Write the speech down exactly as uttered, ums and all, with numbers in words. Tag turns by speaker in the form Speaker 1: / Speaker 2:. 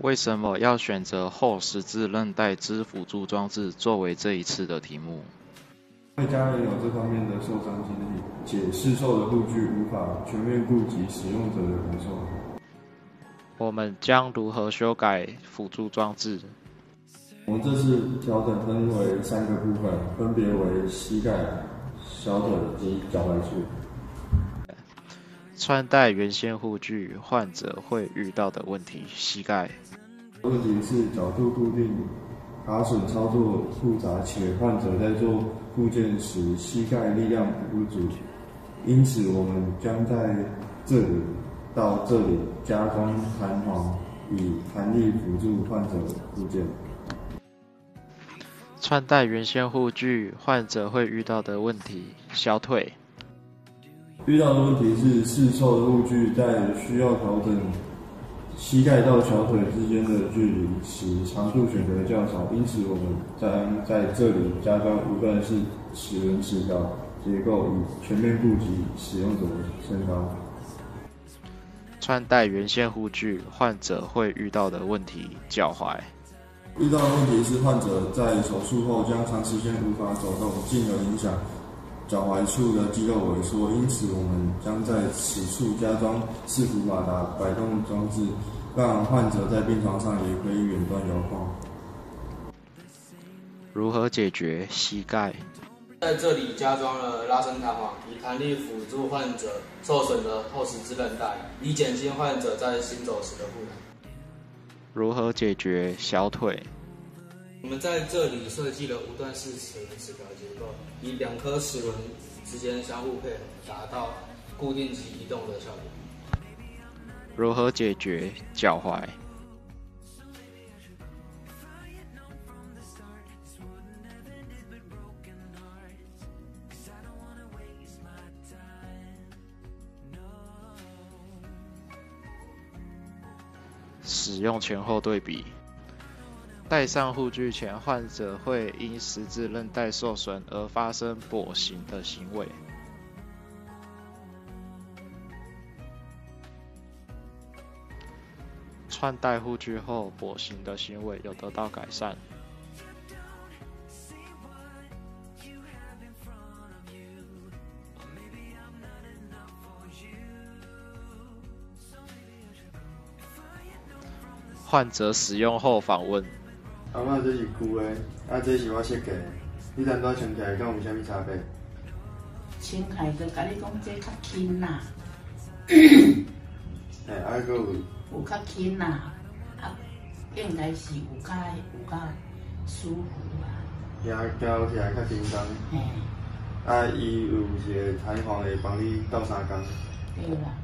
Speaker 1: 为什么要选择后十字韧带之辅助装置作为这一次的题目？
Speaker 2: 因为家人有这方面的受伤经历，且市售的护具无法全面顾及使用者的感受。
Speaker 1: 我们将如何修改辅助装置？
Speaker 2: 我们这次调整分为三个部分，分别为膝盖、小腿及脚踝处。
Speaker 1: 穿戴原先护具，患者会遇到的问题：膝盖。
Speaker 2: 问题是角度固定卡榫操作复杂，且患者在做固件时膝盖力量不足，因此我们将在这里到这里加装弹簧，以弹力辅助患者固件。
Speaker 1: 穿戴原先护具，患者会遇到的问题：小腿。
Speaker 2: 遇到的问题是市售的护具在需要调整膝盖到小腿之间的距离时，长度选择较少，因此我们将在这里加装无段式齿轮齿条结构，以全面顾及使用者的身高。
Speaker 1: 穿戴原先护具，患者会遇到的问题：脚踝。
Speaker 2: 遇到的问题是患者在手术后将长时间无法走动，进而影响脚踝处的肌肉萎缩，因此我们将在此处加装四幅马达摆动装置，让患者在病床上也可以远端摇晃。
Speaker 1: 如何解决膝盖？
Speaker 3: 在这里加装了拉伸弹簧，以弹力辅助患者受损的后十字韧带，以减轻患者在行走时的负担。
Speaker 1: 如何解决小腿？
Speaker 3: 我们在这里设计了无段式齿轮齿条结构，以两颗齿轮之间相互配合，达到固定及移动的效果。
Speaker 1: 如何解决脚踝？使用前后对比。戴上护具前，患者会因十字韧带受损而发生跛行的行为。穿戴护具后，跛行的行为有得到改善。患者使用后访问。
Speaker 2: 阿嬷，这是旧的，啊，这是我设计的。你单单穿起来，敢有啥物差别？
Speaker 4: 穿起来就甲你讲，这较轻啦。
Speaker 2: 哎，啊，搁有
Speaker 4: 有较轻啦，啊，应该是有较有较舒服啦。
Speaker 2: 行走起来较轻松。
Speaker 4: 嘿。
Speaker 2: 啊，伊有一个弹簧会帮你斗相共。
Speaker 4: 对啦。